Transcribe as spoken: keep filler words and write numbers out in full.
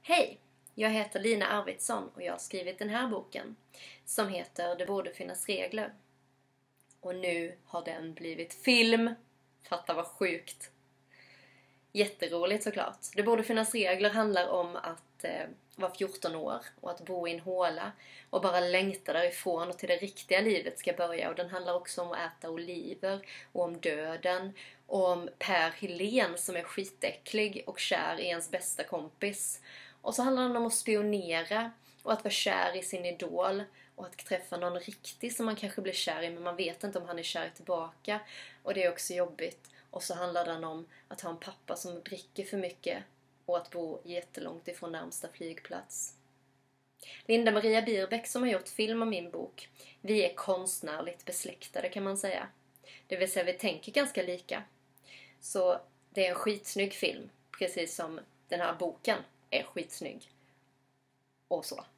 Hej! Jag heter Lina Arvidsson och jag har skrivit den här boken som heter Det borde finnas regler. Och nu har den blivit film. Fatta vad sjukt. Jätteroligt såklart. Det borde finnas regler handlar om att eh, vara fjorton år och att bo i en håla och bara längta därifrån och till det riktiga livet ska börja. Och den handlar också om att äta oliver och om döden och om Per Helén som är skitäcklig och kär i ens bästa kompis. Och så handlar den om att spionera och att vara kär i sin idol och att träffa någon riktig som man kanske blir kär i men man vet inte om han är kär tillbaka. Och det är också jobbigt. Och så handlar den om att ha en pappa som dricker för mycket och att bo jättelångt ifrån närmsta flygplats. Linda Maria Birbeck som har gjort film om min bok. Vi är konstnärligt besläktade kan man säga. Det vill säga vi tänker ganska lika. Så det är en skitsnygg film. Precis som den här boken är skitsnygg. Och så.